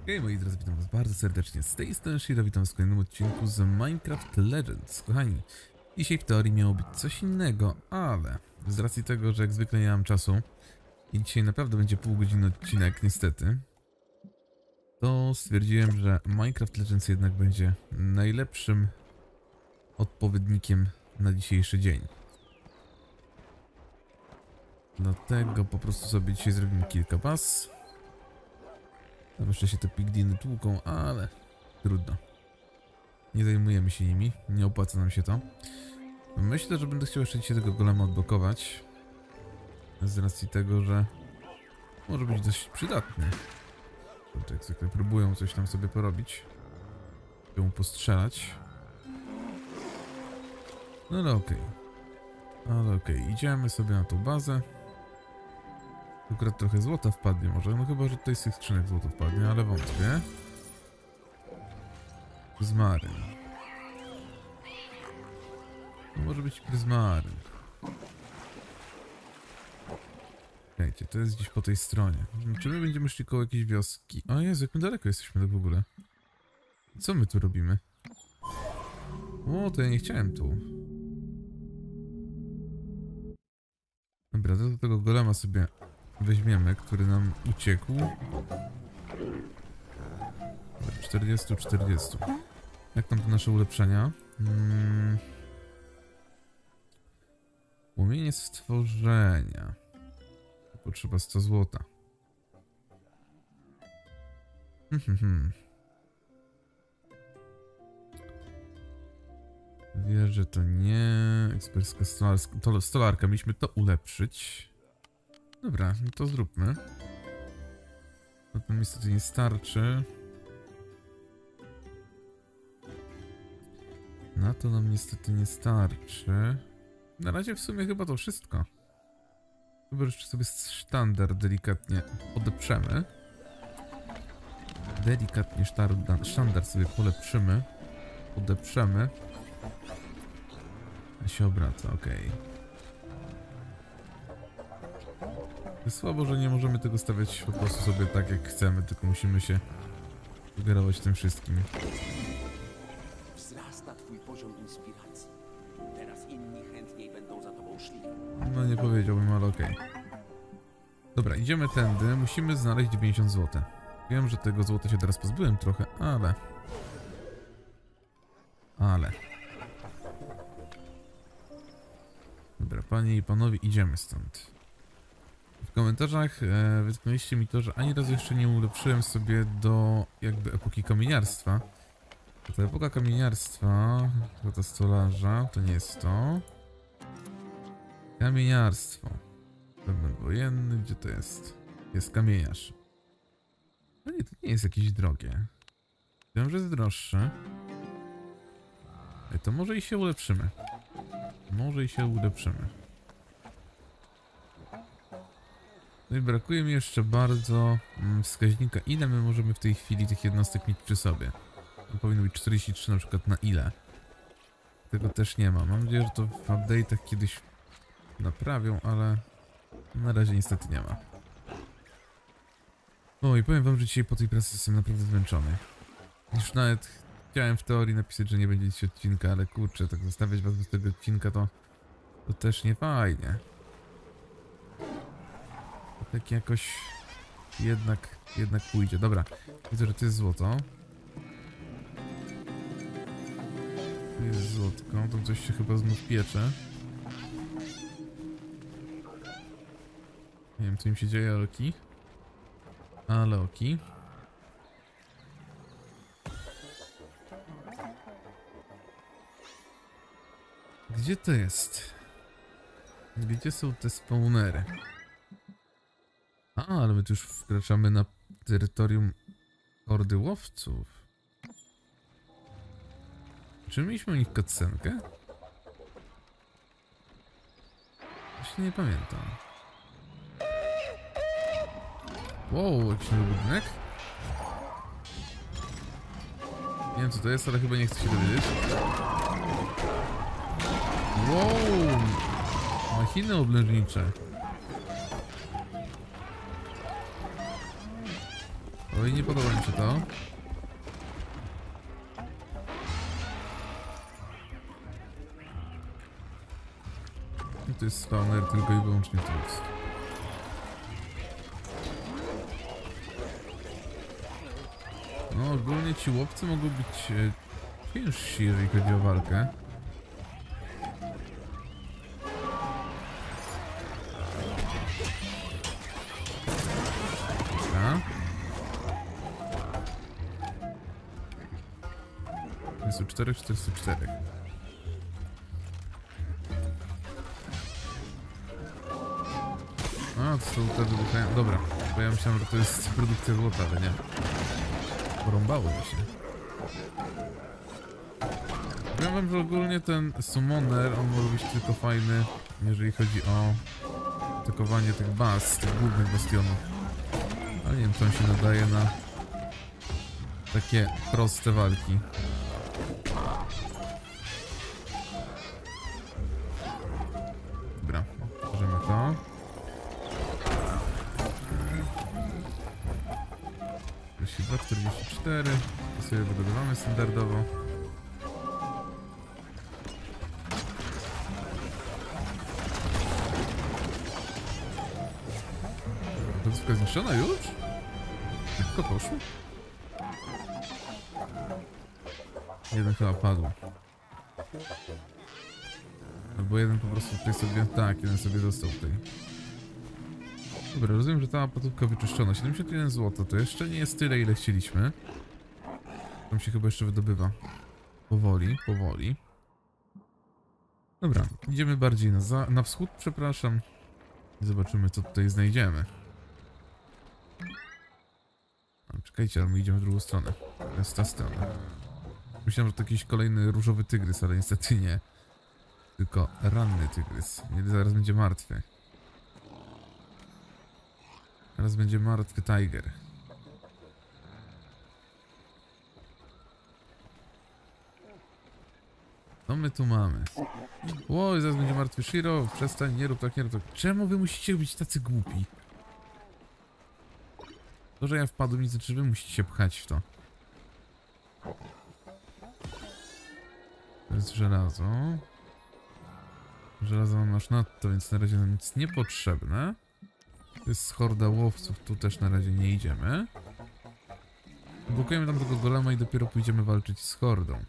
Hej moi drodzy, witam was bardzo serdecznie. Z tej strony Shiro, witam w kolejnym odcinku z Minecraft Legends. Kochani, dzisiaj w teorii miało być coś innego, ale z racji tego, że jak zwykle nie mam czasu i dzisiaj naprawdę będzie półgodzinny odcinek, niestety, to stwierdziłem, że Minecraft Legends jednak będzie najlepszym odpowiednikiem na dzisiejszy dzień. Dlatego po prostu sobie dzisiaj zrobimy kilka baz. Tam jeszcze się te pigdiny tłuką, ale trudno. Nie zajmujemy się nimi, nie opłaca nam się to. Myślę, że będę chciał jeszcze dzisiaj tego golema odblokować. Z racji tego, że może być dość przydatny. Jak zwykle próbują coś tam sobie porobić. Ją postrzelać. No ale okej. Ale okej, idziemy sobie na tą bazę. Akurat trochę złota wpadnie może, no chyba, że tutaj z tych skrzynek złoto wpadnie, ale wątpię. Pryzmaryn. No może być pryzmaryn. Słuchajcie, to jest gdzieś po tej stronie. Czy my będziemy szli koło jakiejś wioski? O Jezu, jak my daleko jesteśmy tak w ogóle. Co my tu robimy? O, to ja nie chciałem tu. Dobra, to do tego golema sobie weźmiemy, który nam uciekł. 40. Jak tam te nasze ulepszenia? Płomienie stworzenia. Potrzeba 100 złota. Wierzę, to nie. Ekspercka stolarka. Mieliśmy to ulepszyć. Dobra, no to zróbmy. No to niestety nie starczy. Na to nam niestety nie starczy. Na razie w sumie chyba to wszystko. Chyba jeszcze sobie sztandar delikatnie podeprzemy. Delikatnie sztandar sobie polepszymy. Podeprzemy. A się obraca, okej. Jest słabo, że nie możemy tego stawiać po prostu sobie tak jak chcemy, tylko musimy się sugerować tym wszystkim. Wzrasta twój poziom inspiracji. Teraz inni chętniej będą za tobą szli. No nie powiedziałbym, ale okej. Dobra, idziemy tędy. Musimy znaleźć 90 zł. Wiem, że tego złota się teraz pozbyłem trochę, ale... Dobra, panie i panowie, idziemy stąd. W komentarzach wytknęliście mi to, że ani razu jeszcze nie ulepszyłem sobie do jakby epoki kamieniarstwa. To epoka kamieniarstwa, to ta stolarza, to nie jest to. Kamieniarstwo. Pewien wojenny, gdzie to jest? Jest kamieniarz. No nie, to nie jest jakieś drogie. Wiem, że jest droższe. To może i się ulepszymy. No i brakuje mi jeszcze bardzo wskaźnika, ile my możemy w tej chwili tych jednostek mieć przy sobie. To powinno być 43 na przykład na ile. Tego też nie ma. Mam nadzieję, że to w update'ach kiedyś naprawią, ale na razie niestety nie ma. O i powiem wam, że dzisiaj po tej pracy jestem naprawdę zmęczony. Już nawet chciałem w teorii napisać, że nie będzie dzisiaj odcinka, ale kurczę, tak zostawiać was bez tego odcinka to też nie fajnie. Tak jakoś jednak pójdzie. Dobra, widzę, że to jest złoto. Tu jest złotko, to coś się chyba znów piecze. Nie wiem, co im się dzieje, ale oki. Gdzie to jest? Gdzie są te spawnery? A, ale my tu już wkraczamy na terytorium hordy łowców. Czy mieliśmy o nich cutscenkę? Właśnie nie pamiętam. Wow, jakiś nowy budynek? Nie wiem co to jest, ale chyba nie chcę się dowiedzieć. Wow! Machiny oblężnicze. Oj, nie podoba mi się to. I to jest spawner tylko i wyłącznie tu jest. No ogólnie ci łowcy mogą być ciężsi, jeżeli chodzi o walkę. Jest 404. A, to są te wybuchają. Dobra, bo ja myślałem, że to jest produkcja złota, ale nie. Porąbało mi się. Powiem wam, że ogólnie ten summoner, on może być tylko fajny, jeżeli chodzi o atakowanie tych baz, tych głównych bastionów. Ale nie wiem, czy on się nadaje na takie proste walki. Dobra, bierzemy to. Chyba 44. To sobie wydobywamy standardowo. Rozgrywka zniszczona już? Szybko poszło? Jeden chyba padł. Albo jeden po prostu tutaj sobie... Tak, jeden sobie został tutaj. Dobra, rozumiem, że ta apatówka wyczyszczona. 71 zł to jeszcze nie jest tyle, ile chcieliśmy. Tam się chyba jeszcze wydobywa. Powoli, powoli. Dobra, idziemy bardziej na wschód, przepraszam. I zobaczymy, co tutaj znajdziemy. Czekajcie, ale my idziemy w drugą stronę. To jest ta strona. Myślałem, że to jakiś kolejny różowy tygrys, ale niestety nie. Tylko ranny tygrys. Zaraz będzie martwy. Teraz będzie martwy tiger. Co my tu mamy? Oj, zaraz będzie martwy Shiro. Przestań, nie rób tak, nie rób tak. Czemu wy musicie być tacy głupi? To, że ja wpadłem, nie znaczy, że wy musicie się pchać w to. To jest żelazo. Żelazo mam aż nadto, więc na razie nam nic niepotrzebne. To jest horda łowców, tu też na razie nie idziemy. Blokujemy tam tego golema i dopiero pójdziemy walczyć z hordą.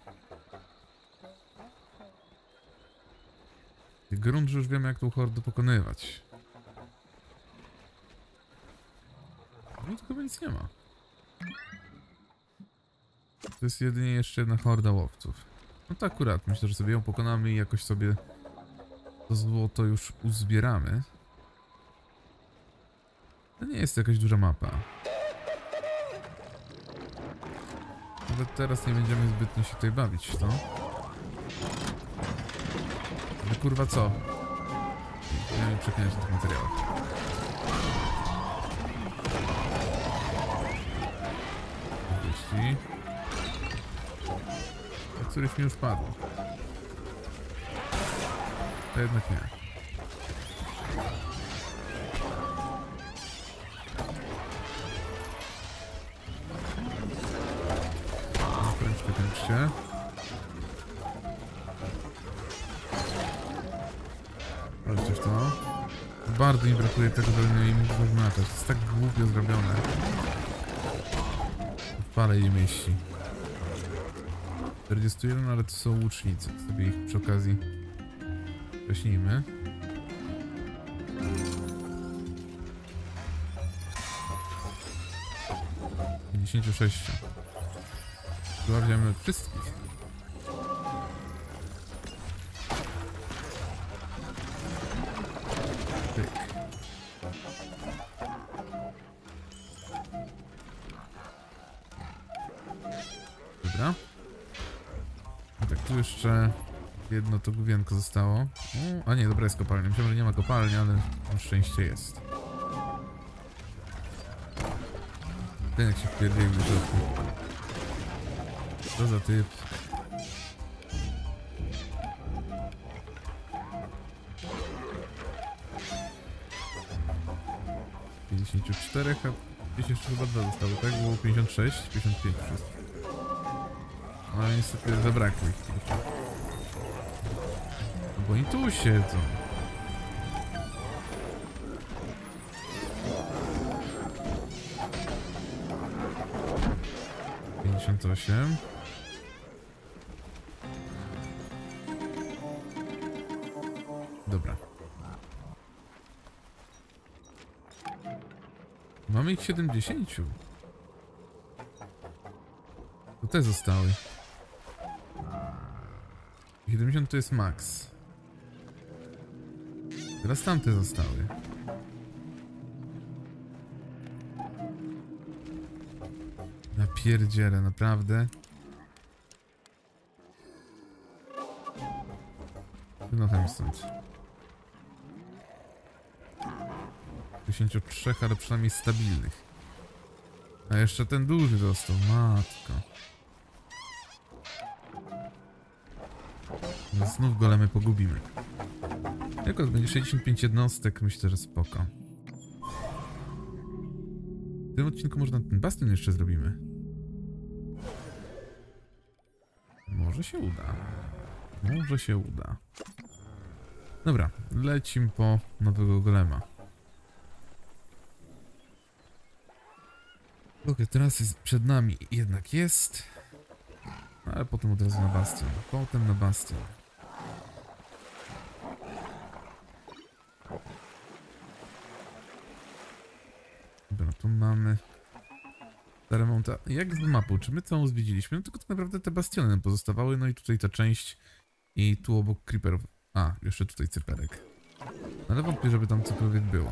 Grunt, że już wiemy, jak tą hordę pokonywać. No to chyba nic nie ma. To jest jedynie jeszcze jedna horda łowców. No to akurat, myślę, że sobie ją pokonamy i jakoś sobie to złoto już uzbieramy. To nie jest jakaś duża mapa. Nawet teraz nie będziemy zbytnio się tutaj bawić w to. Ale kurwa co? Ja nie przeklinać na tych materiałach. Któryś mi już padł. To jednak nie. Kończcie. Patrzcie w to. Bardzo mi brakuje tego, żeby im zaznaczać. To jest tak głupio zrobione. W pale je mieści. 41, ale to są łucznicy. Sobie ich przy okazji wcześnijmy. $56. Chyba wziąłem wszystkich. Pyk. Dobra. Tak, tu jeszcze jedno to główienko zostało. A nie, dobra, jest kopalnia. Myślałem, że nie ma kopalni, ale na szczęście jest. Ten jak się wpierdolił do środku. Co za typ. $54, Gdzieś jeszcze chyba 2 zostały, tak? Było 56, 55 wszystko. Ale niestety zabrakło ich tylko. No bo oni tu siedzą. Osiem. Dobra. Mamy ich 70. To te zostały. 70 to jest max. Teraz tamte zostały. Ja pierdzielę, naprawdę. Wynocham stąd. 53, ale przynajmniej stabilnych. A jeszcze ten duży został, matko. No znów golemy pogubimy. Jako będzie 65 jednostek, myślę, że spoko. W tym odcinku można ten bastion jeszcze zrobimy. Może się uda. Może się uda. Dobra, lecimy po nowego golema. Okej, teraz jest przed nami jednak jest. Ale potem od razu na bastion. Potem na bastion. Dobra, tu mamy remonta. Jak z mapą? Czy my całą zwiedziliśmy? No tylko tak naprawdę te bastiony nam pozostawały. No i tutaj ta część. I tu obok creeperów. A, jeszcze tutaj cyperek. Ale wątpię, żeby tam cokolwiek było.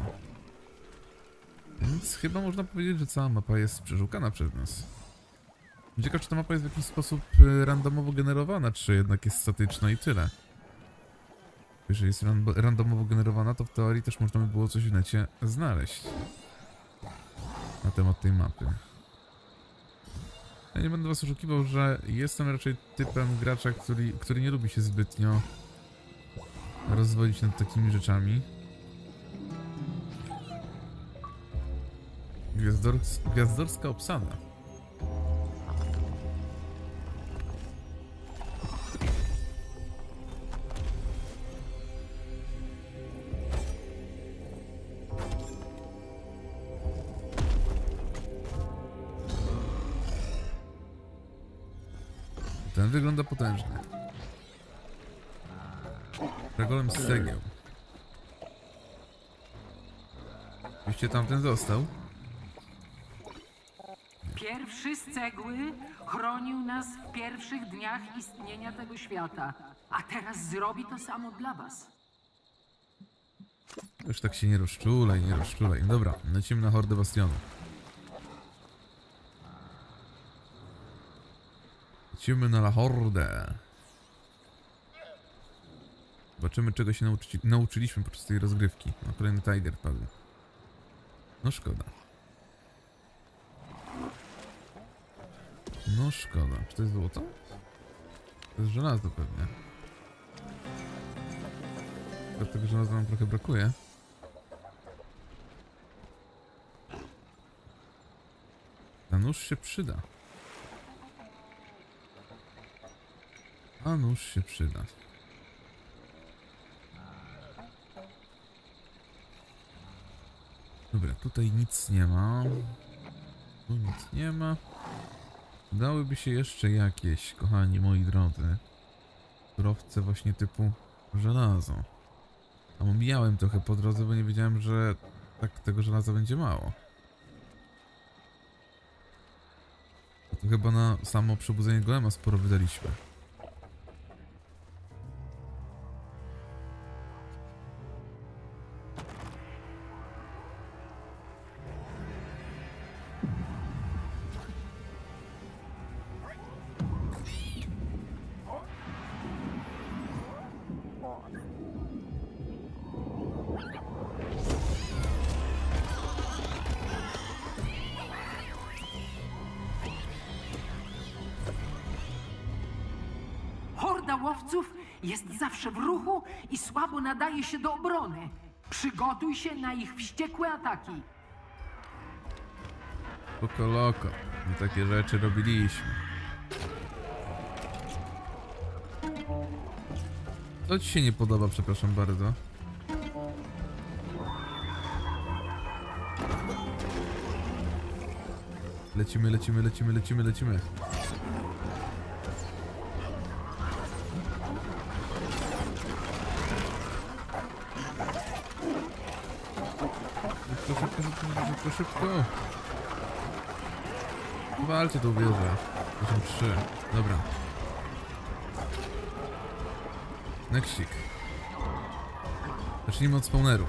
Więc chyba można powiedzieć, że cała mapa jest przeszukana przez nas. Ciekawe, czy ta mapa jest w jakiś sposób randomowo generowana, czy jednak jest statyczna i tyle. Jeżeli jest randomowo generowana, to w teorii też można by było coś w necie znaleźć na temat tej mapy. Ja nie będę was oszukiwał, że jestem raczej typem gracza, który nie lubi się zbytnio rozwodzić nad takimi rzeczami. Gwiazdorska obsada. Ten wygląda potężnie. Golem z cegieł. Oczywiście tamten został. Pierwszy z cegły chronił nas w pierwszych dniach istnienia tego świata, a teraz zrobi to samo dla was. Już tak się nie rozczulaj, nie rozczulaj. Dobra, lecimy na hordę bastionu. Lecimy na la hordę. Zobaczymy, czego się nauczyliśmy podczas tej rozgrywki. No, kolejny tiger padł. No szkoda. No szkoda. Czy to jest złoto? To jest żelazo pewnie. Dlatego żelaza nam trochę brakuje. A nóż się przyda. A nóż się przyda. Dobra, tutaj nic nie ma. Tu nic nie ma. Dałyby się jeszcze jakieś, kochani moi drodzy, surowce właśnie typu żelazo. A omijałem trochę po drodze, bo nie wiedziałem, że tak tego żelaza będzie mało. A to chyba na samo przebudzenie golema sporo wydaliśmy. Horda łowców jest zawsze w ruchu i słabo nadaje się do obrony. Przygotuj się na ich wściekłe ataki. Spoko loko. My takie rzeczy robiliśmy. Co ci się nie podoba, przepraszam bardzo? Lecimy, lecimy, lecimy, lecimy, lecimy. Szybko, szybko, szybko, szybko, szybko. Walcie tą wieżę. 83. Dobra. Nextik. Zacznijmy od spawnerów.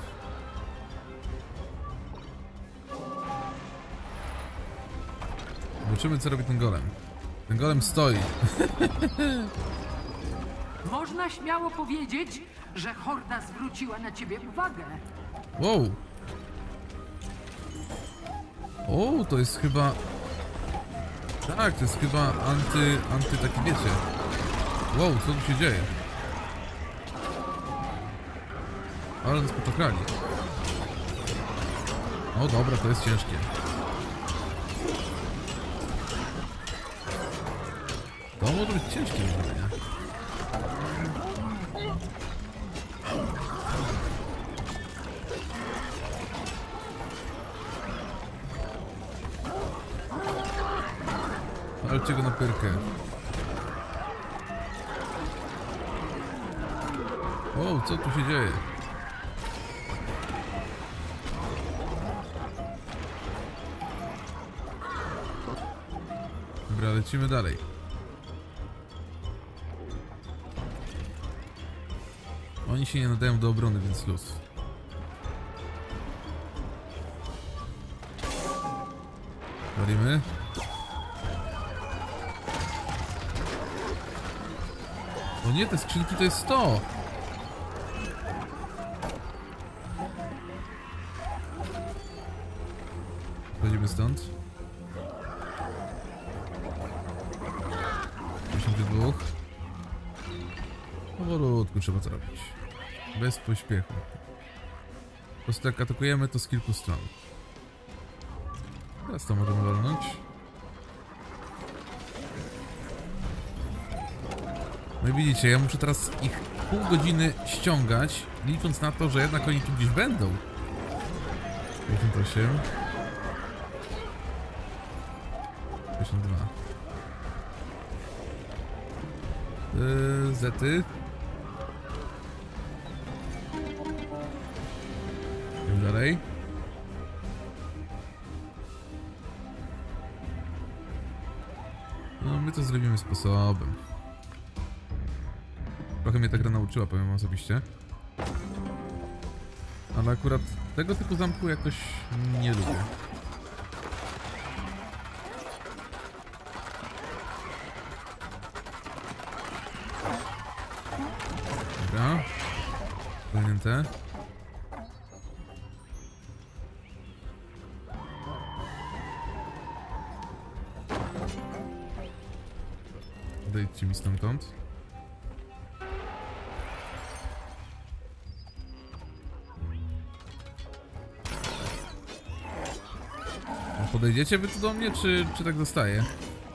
Zobaczymy, co robi ten golem. Ten golem stoi. Można śmiało powiedzieć, że horda zwróciła na ciebie uwagę. Wow. O, to jest chyba... Tak, to jest chyba anty taki, wiecie. Wow, co tu się dzieje? Ale nas poczekali. O, dobra, to jest ciężkie. To może być ciężkie do zrobienia. Walcie go na pyrkę. Wow, co tu się dzieje? Dobra, lecimy dalej. Oni się nie nadają do obrony, więc luz. Walimy. O nie, te skrzynki to jest to! Wchodzimy stąd. 52. Powolutku trzeba to robić. Bez pośpiechu. Po prostu jak atakujemy, to z kilku stron. Teraz to możemy walnąć. No i widzicie, ja muszę teraz ich pół godziny ściągać, licząc na to, że jednak oni tu gdzieś będą. 58. 52. Zety. Idziemy dalej. No, my to zrobimy sposobem. Trochę mnie ta gra nauczyła, powiem wam osobiście. Ale akurat tego typu zamku jakoś nie lubię. Dobra. Zwolnięte. Odejdźcie mi stamtąd. Podejdziecie wy tu do mnie, czy tak zostaje?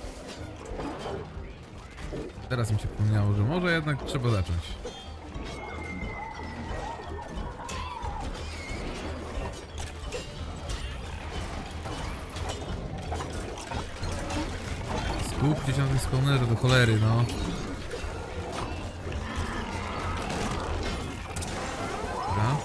Teraz mi się przypomniało, że może jednak trzeba zacząć. Skupcie się na tym spawnerze do cholery, no. Dobra.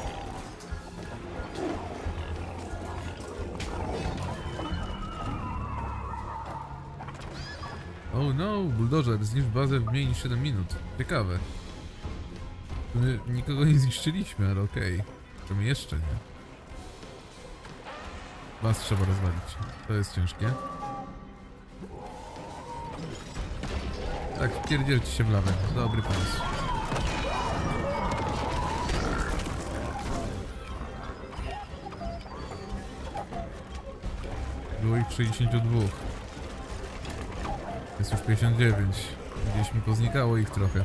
Oh no, buldożer, zniszcz bazę w mniej niż 7 minut. Ciekawe. My nikogo nie zniszczyliśmy, ale okej. To my jeszcze nie. Was trzeba rozwalić. To jest ciężkie. Tak, wpierdzielcie się w lawę. Dobry pomysł. Było ich 62. Jest już 59. Gdzieś mi poznikało ich trochę.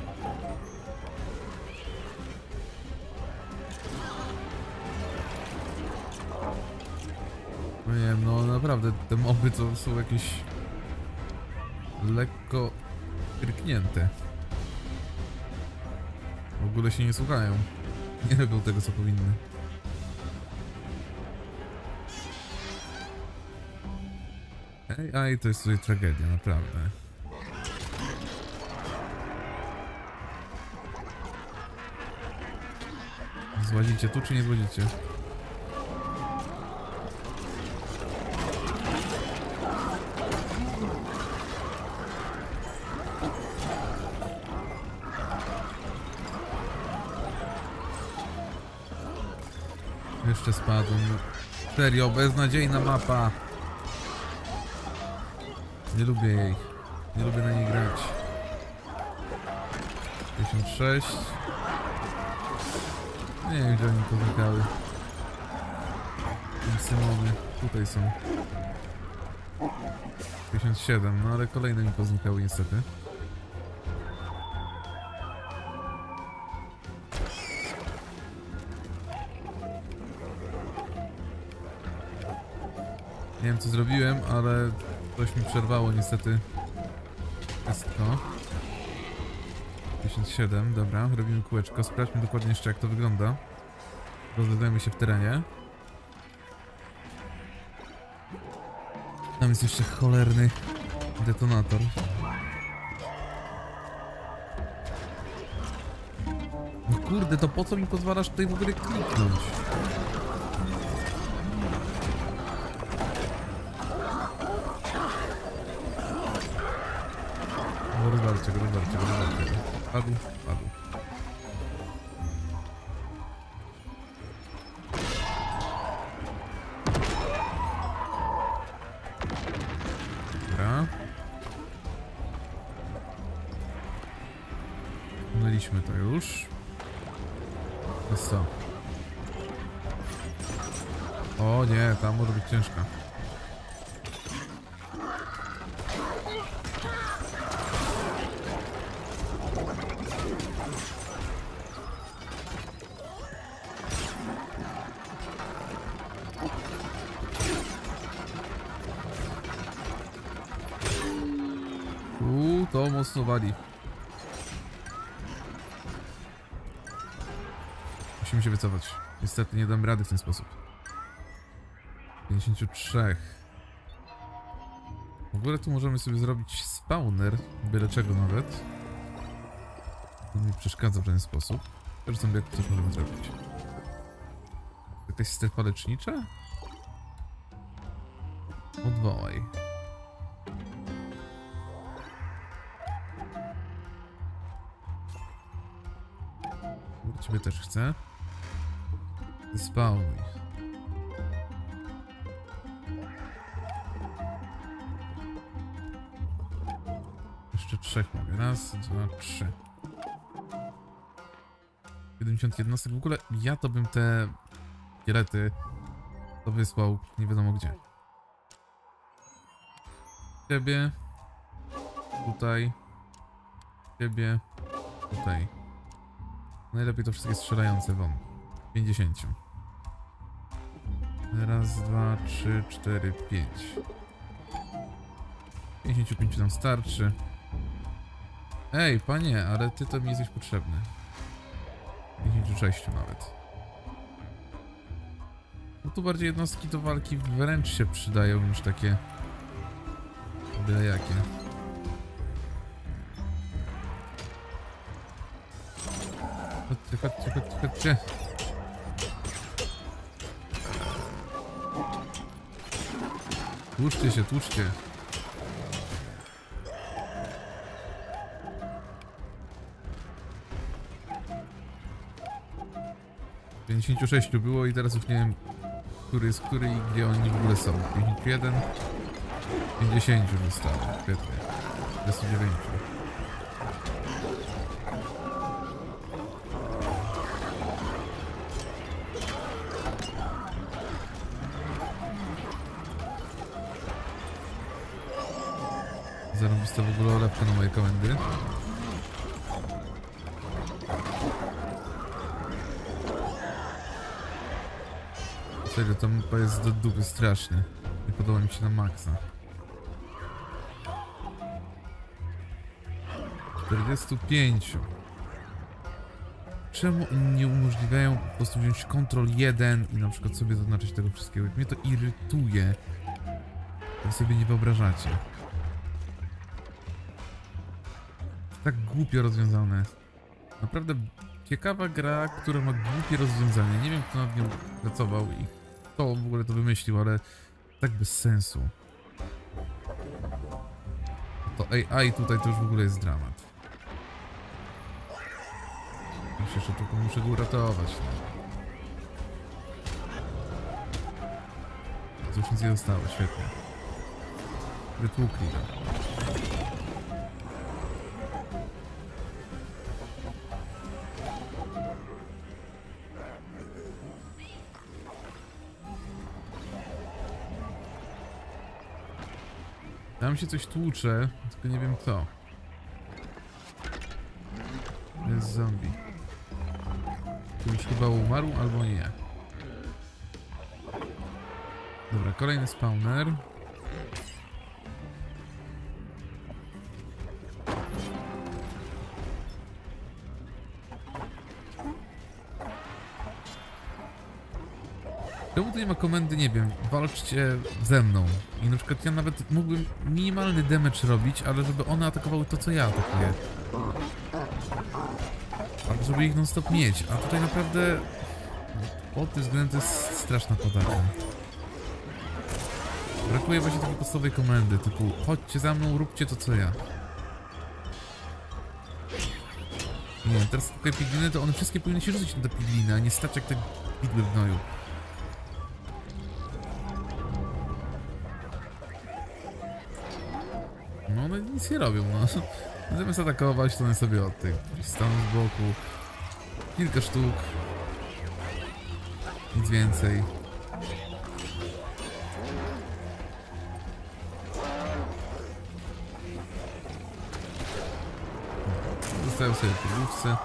No nie wiem, no naprawdę te moby to są jakieś lekko kryknięte. W ogóle się nie słuchają. Nie robią tego, co powinny. Ej, to jest tutaj tragedia, naprawdę. Złazicie tu, czy nie złazicie? Jeszcze spadłem. Serio, beznadziejna mapa. Nie lubię jej. Nie lubię na niej grać. 56. Nie wiem, gdzie oni poznikały. Symony. Tutaj są. 57, no ale kolejne mi poznikały niestety. Nie wiem, co zrobiłem, ale coś mi przerwało niestety wszystko. 57, dobra, robimy kółeczko. Sprawdźmy dokładnie jeszcze, jak to wygląda. Rozglądajmy się w terenie. Tam jest jeszcze cholerny detonator. No kurde, to po co mi pozwalasz tutaj w ogóle kliknąć? No rozwalcie go. Padł. Dobra. Mieliśmy to już. To jest co? O nie, tam może być ciężka. To mocno wali. Musimy się wycofać. Niestety nie dam rady w ten sposób. 53. W ogóle tu możemy sobie zrobić spawner, byle czego nawet. To mi przeszkadza w ten sposób. Też sobie coś możemy zrobić. Jakaś strefa lecznicza? Odwołaj. Ciebie też chcę. Spawnuj. Jeszcze 3 mogę. Raz, 2, 3. 70 jednostek. W ogóle ja to bym te szkielety to wysłał nie wiadomo gdzie. Ciebie. Tutaj. Ciebie. Tutaj. Najlepiej to wszystkie strzelające won. 50. Raz, 2, 3, 4, 5. 55 nam starczy. Ej, panie, ale ty to mi jesteś potrzebny. 56 nawet. No tu bardziej jednostki do walki wręcz się przydają niż takie byle jakie. Chodźcie. Tłuczcie. 56 było i teraz już nie wiem, który jest który i gdzie oni w ogóle są. 51. 50 zostało. Świetnie. 29. Zarobista w ogóle olewka na moje komendy. Serio, ta mapa jest do dupy strasznie. Nie podoba mi się na maksa. 45. Czemu oni nie umożliwiają po prostu wziąć Ctrl 1 i na przykład sobie zaznaczyć tego wszystkiego? Mnie to irytuje. To sobie nie wyobrażacie. Tak głupio rozwiązane. Naprawdę ciekawa gra, która ma głupie rozwiązanie. Nie wiem, kto nad nią pracował i kto w ogóle to wymyślił, ale tak bez sensu. To AI tutaj to już w ogóle jest dramat. Myślę, że tylko muszę go uratować. To już nic nie zostało, świetnie. Wytłukli go. Tam się coś tłucze, tylko nie wiem co. To jest zombie. Tu już chyba umarł, albo nie. Dobra, kolejny spawner. Czemu tu nie ma komendy, nie wiem, walczcie ze mną. I na przykład ja nawet mógłbym minimalny damage robić, ale żeby one atakowały to, co ja atakuję. Ale żeby ich non stop mieć, a tutaj naprawdę pod tym względem to jest straszna podatka. Brakuje właśnie takiej podstawowej komendy, typu chodźcie za mną, róbcie to, co ja. Nie wiem, teraz tutaj pigliny, to one wszystkie powinny się rzucić na te pigliny, a nie stać jak te pigły w gnoju. No one nic nie robią, no. Zamiast atakować, to one sobie od tych staną z boku. Kilka sztuk. Nic więcej. Zostają sobie w główce.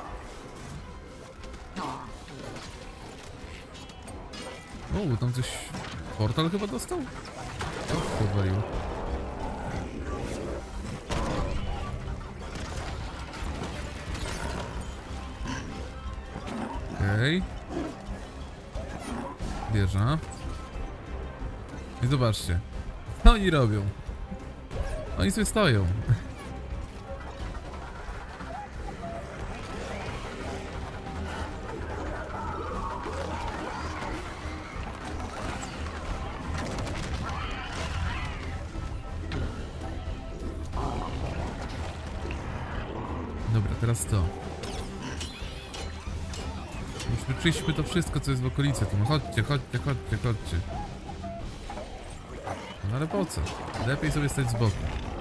O, tam coś... Portal chyba dostał? O, powalił. Okej. Wieża. I zobaczcie. Co oni robią? Oni sobie stoją. Dobra, teraz to. Już wyczuliśmy to wszystko, co jest w okolicy. To no chodźcie, chodźcie, chodźcie, chodźcie. No ale po co? Lepiej sobie stać z boku.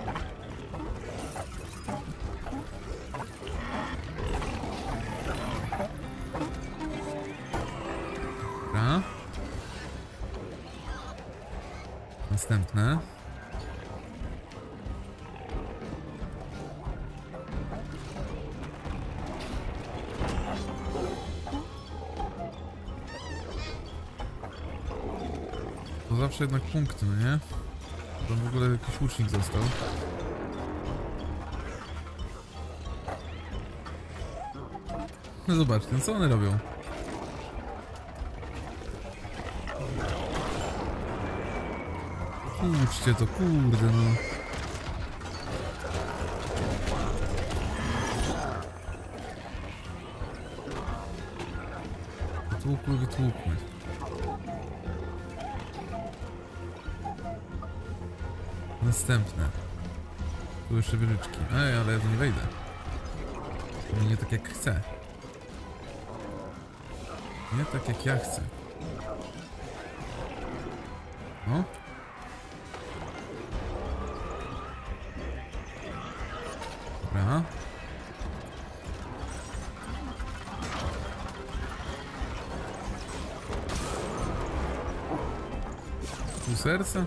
Dobra. Następne. To zawsze jednak punkty, no nie? Tam w ogóle jakiś łucznik został. No zobaczcie, co one robią? Tłuczcie to, kurde no. Wytłukły, wytłukły. Następne. Tu jeszcze wieżyczki. Ej, ale ja tu nie wejdę. To nie tak jak chcę. Nie tak jak ja chcę. O. Dobra. Tu serce?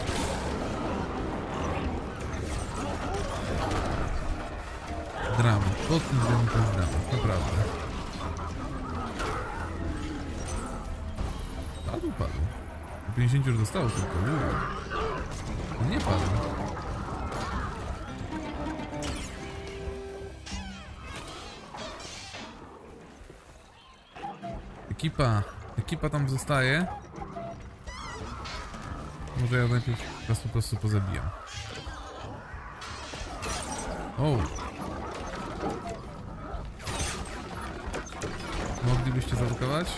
Dramat. Pod tym względem to jest dramat, naprawdę. Padł. 50 już dostało tylko. No nie padł. Ekipa tam zostaje. Może ja najpierw was po prostu pozabijam. O! Moglibyście zablokować?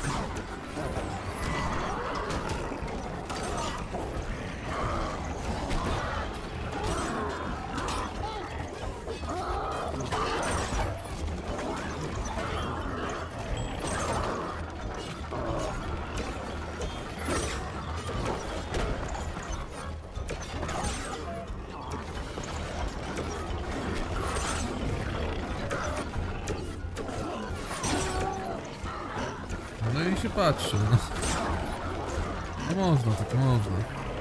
No i się patrzy, no. No można, tak można.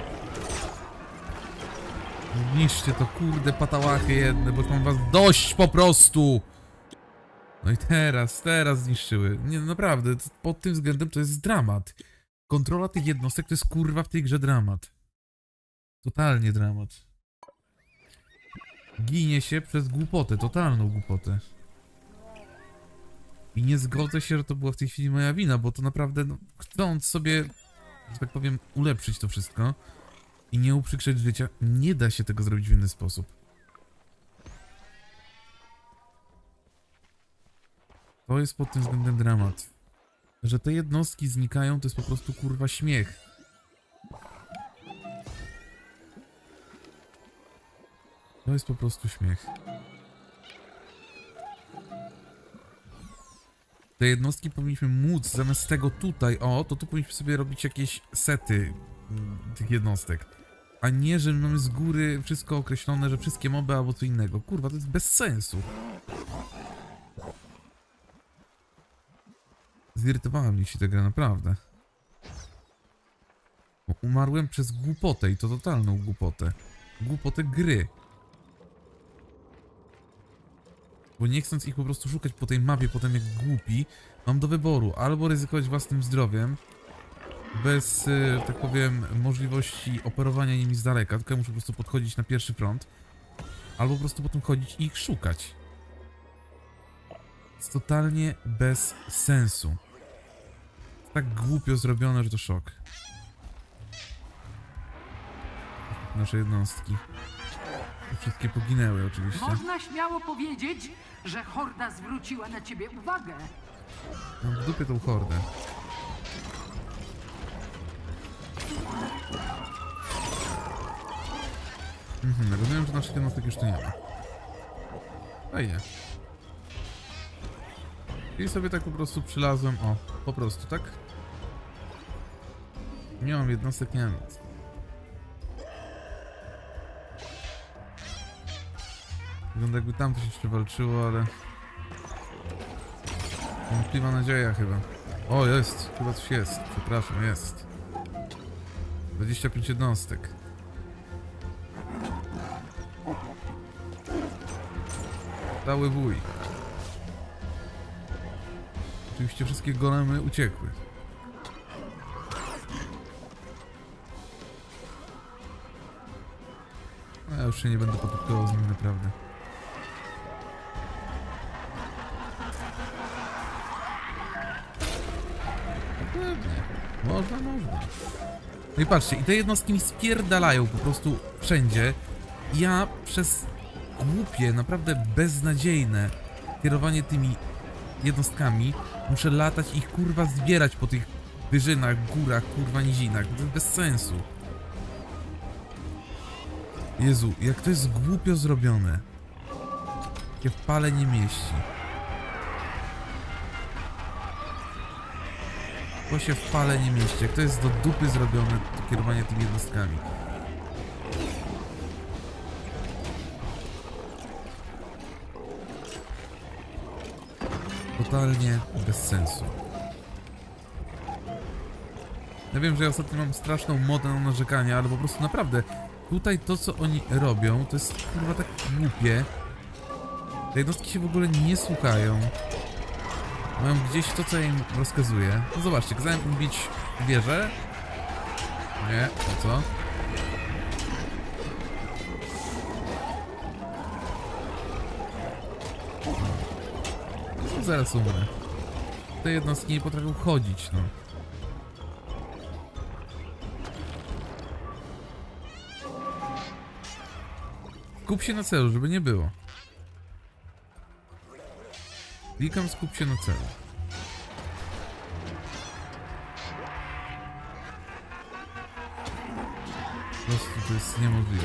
Niszcie to kurde patałachy jedne, bo mam was dość po prostu! No i teraz zniszczyły. Nie, no naprawdę, pod tym względem to jest dramat. Kontrola tych jednostek to jest kurwa w tej grze dramat. Totalnie dramat. Ginie się przez głupotę, totalną głupotę. I nie zgodzę się, że to była w tej chwili moja wina, bo to naprawdę, no, chcąc sobie, że tak powiem, ulepszyć to wszystko i nie uprzykrzeć życia, nie da się tego zrobić w inny sposób. To jest pod tym względem dramat. Że te jednostki znikają, to jest po prostu kurwa śmiech. To jest po prostu śmiech. Te jednostki powinniśmy móc, zamiast tego tutaj, o, to tu powinniśmy sobie robić jakieś sety tych jednostek. A nie, że mamy z góry wszystko określone, że wszystkie moby albo co innego. Kurwa, to jest bez sensu. Zirytowała mnie się ta gra, naprawdę. Bo umarłem przez głupotę i to totalną głupotę. Głupotę gry. Bo nie chcąc ich po prostu szukać po tej mapie potem jak głupi, mam do wyboru albo ryzykować własnym zdrowiem, bez, tak powiem, możliwości operowania nimi z daleka, tylko ja muszę po prostu podchodzić na pierwszy front, albo po prostu potem chodzić i ich szukać. Jest totalnie bez sensu. Jest tak głupio zrobione, że to szok. Nasze jednostki. Wszystkie poginęły oczywiście. Można śmiało powiedzieć, że horda zwróciła na ciebie uwagę. Mam w dupie tą hordę. Rozumiem, że naszych jednostek już tu nie ma. Fajnie. I sobie tak po prostu przylazłem, o, po prostu, tak? Nie mam jednostek, nie mam nic. Wygląda jakby tam coś jeszcze walczyło, ale... wątpliwa nadzieja chyba. O, jest! Chyba coś jest. Przepraszam, jest. 25 jednostek. Cały wuj. Oczywiście wszystkie golemy uciekły. No, ja już się nie będę potykał z nimi naprawdę. Pewnie. Można. No i patrzcie, i te jednostki mi spierdalają po prostu wszędzie. Ja przez głupie, naprawdę beznadziejne kierowanie tymi jednostkami muszę latać i ich kurwa zbierać po tych wyżynach, górach, kurwa nizinach. To jest bez sensu. Jezu, jak to jest głupio zrobione. Takie w pale nie mieści. To się w pale nie mieści. Jak to jest do dupy zrobione, to kierowanie tymi jednostkami. Totalnie bez sensu. Ja wiem, że ja ostatnio mam straszną modę na narzekanie, ale po prostu naprawdę tutaj to, co oni robią, to jest kurwa tak głupie. Te jednostki się w ogóle nie słuchają. Mają gdzieś to, co ja im rozkazuję. No zobaczcie, kazałem im bić wieżę. Nie, po co? No, zaraz umrę. Te jednostki nie potrafią chodzić, no. Skup się na celu, żeby nie było. Klikam, skup się na celu. Po prostu to jest niemożliwe.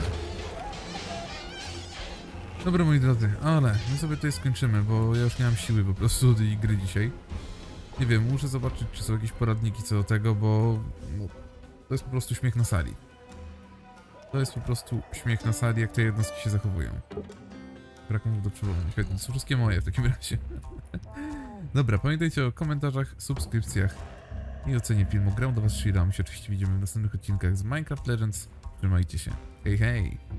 Dobra, moi drodzy, ale my sobie tutaj skończymy, bo ja już nie mam siły po prostu do tej gry dzisiaj. Nie wiem, muszę zobaczyć, czy są jakieś poradniki co do tego, bo no, to jest po prostu śmiech na sali. To jest po prostu śmiech na sali, jak te jednostki się zachowują. Brak mów do przewołania. Świetnie, to są wszystkie moje w takim razie. Dobra, pamiętajcie o komentarzach, subskrypcjach i ocenie filmu. Grał do was Shira. My się oczywiście widzimy w następnych odcinkach z Minecraft Legends. Trzymajcie się. Hej, hej!